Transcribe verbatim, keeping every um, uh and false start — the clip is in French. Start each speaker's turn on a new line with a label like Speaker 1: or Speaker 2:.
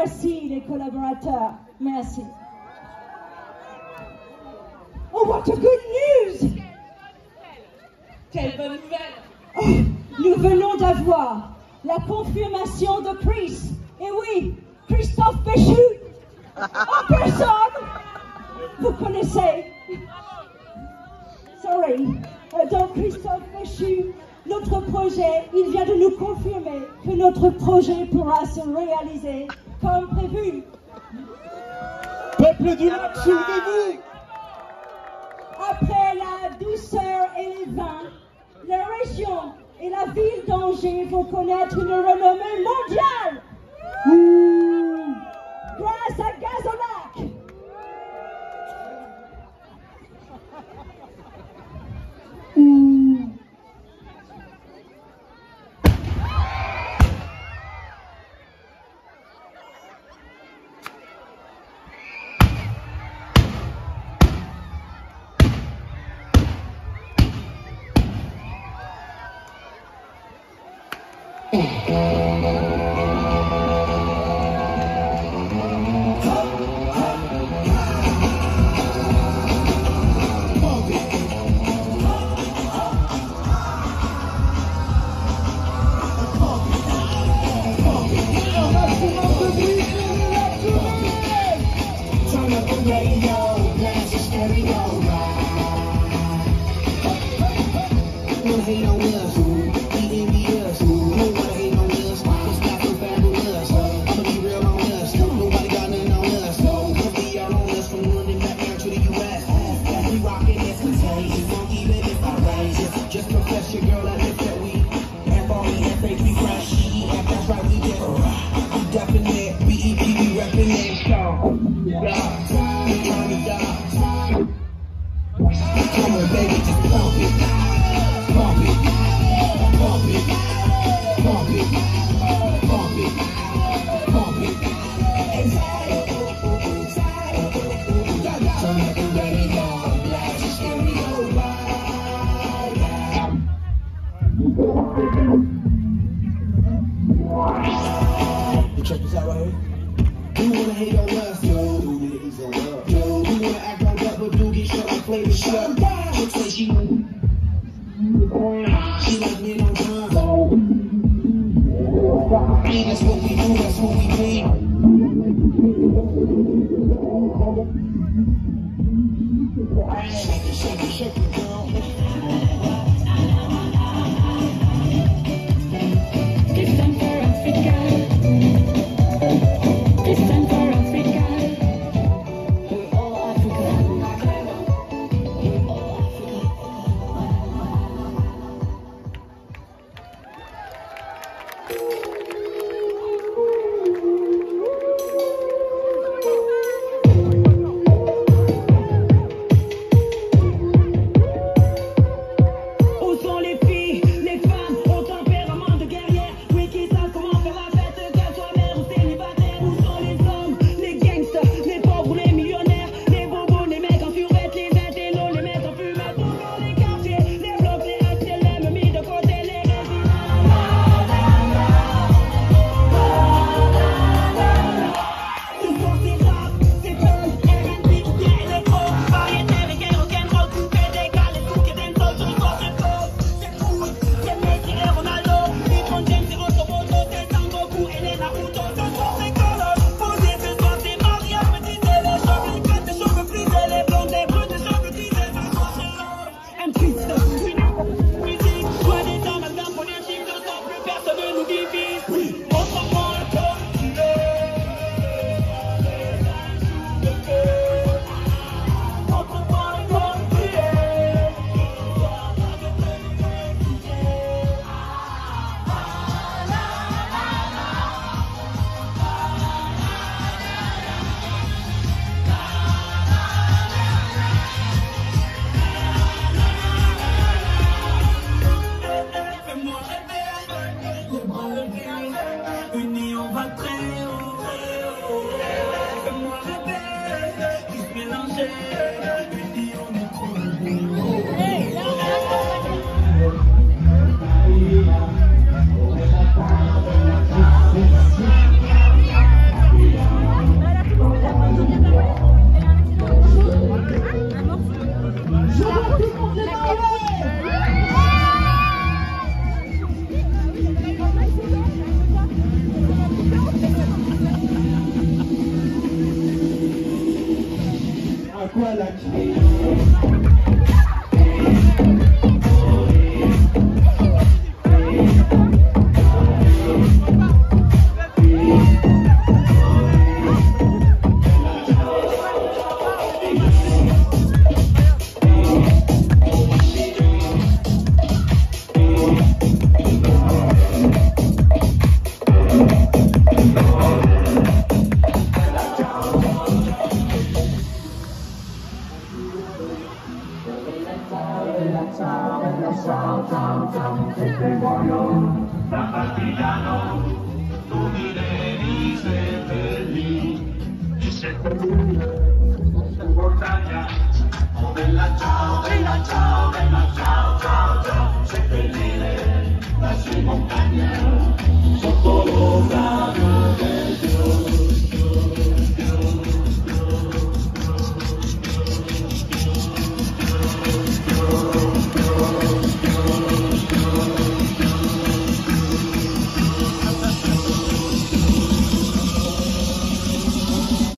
Speaker 1: merci les collaborateurs. Merci. Oh, what a good news!
Speaker 2: Quelle bonne nouvelle!
Speaker 1: Oh, nous venons d'avoir la confirmation de Chris. Et oui, Christophe Béchu, en personne. Vous connaissez. Sorry. Euh, donc Christophe Béchu, notre projet, il vient de nous confirmer que notre projet pourra se réaliser comme prévu.
Speaker 3: Peuple du lac, soulevez-vous!
Speaker 1: Après la douceur et les vins, la région et la ville d'Angers vont connaître une renommée mondiale. Mmh. Grâce à Gazolac. Mmh.
Speaker 4: Check this out right here. You wanna hate on us, yo. Yo, you wanna act on that, but do get shut like flavor shut. She'll say she she like me on time. That's what we do, that's what we be. Shake it, shake it, shake it, girl.
Speaker 5: It's time for Africa. It's time for Africa. We're all Africa. We're all Africa.
Speaker 2: Où sont les filles, les femmes au tempérament de guerrière? Oui, qui savent comment faire la fête, qu'elles soient mères ou célibataires. Où sont les hommes, les gangsters, les pauvres, les millionnaires, les bobos, les mecs en survêt, les intellos, les mecs en fumette? Où sont les quartiers, les blocs, les H L M mis de côté, les résidents?
Speaker 3: montagna, bella ciao, bella ciao, bella ciao, ciao, ciao, seppellire la sua montagna, sotto l'ombra